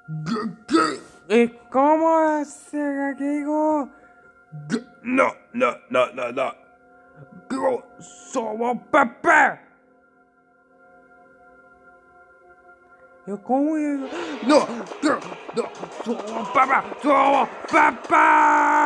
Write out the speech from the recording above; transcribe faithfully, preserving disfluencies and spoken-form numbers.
¿Y cómo hacer quego? No, no, no, no, no. Yo somos Pepe. Yo, ¿cómo es? No, no, no, somos Pepe, somos Pepe.